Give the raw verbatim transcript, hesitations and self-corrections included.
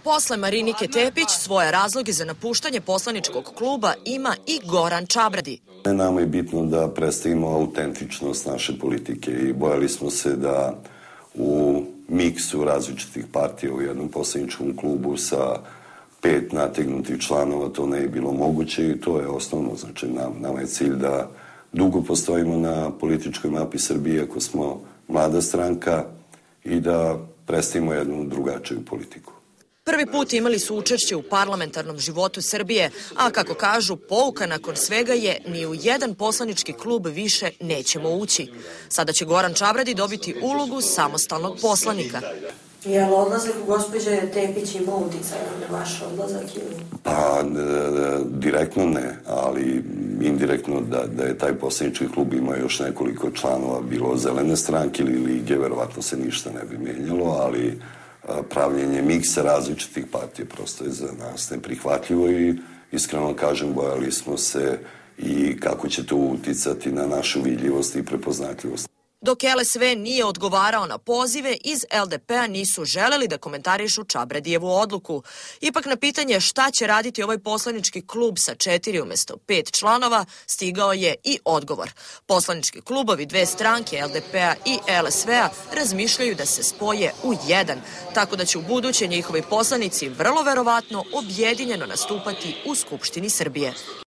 Posle Marinike Tepić svoje razloge za napuštanje poslaničkog kluba ima i Goran Čabradi. Nama je bitno da predstavimo autentičnost naše politike i bojali smo se da u miksu različitih partija u jednom poslaničkom klubu sa pet nategnutih članova to ne je bilo moguće i to je osnovno. Znači, nam, nama je cilj da dugo postojimo na političkoj mapi Srbije ako smo mlada stranka i da predstavimo jednu drugačiju politiku. Prvi put imali su učešće u parlamentarnom životu Srbije, a kako kažu, pouka nakon svega je ni u jedan poslanički klub više nećemo ući. Sada će Goran Čabradi dobiti ulogu samostalnog poslanika. Je li odlazak u gospođe Tepić ima uticaj na vaš odlazak? Pa, direktno ne, ali indirektno da, da je taj poslanički klub imao još nekoliko članova, bilo Zelene stranke ili Lige, verovatno se ništa ne bi menjalo, ali pravljenje miksa različitih partija prosto je za nas neprihvatljivo i iskreno kažem, bojali smo se i kako će to uticati na našu vidljivost i prepoznatljivost. Dok L S V nije odgovarao na pozive, iz L D P-a nisu želeli da komentarišu Čabradijevu odluku. Ipak na pitanje šta će raditi ovaj poslanički klub sa četiri umesto pet članova, stigao je i odgovor. Poslanički klubovi dve stranke, L D P-a i L S V-a, razmišljaju da se spoje u jedan, tako da će u buduće njihovi poslanici vrlo verovatno objedinjeno nastupati u Skupštini Srbije.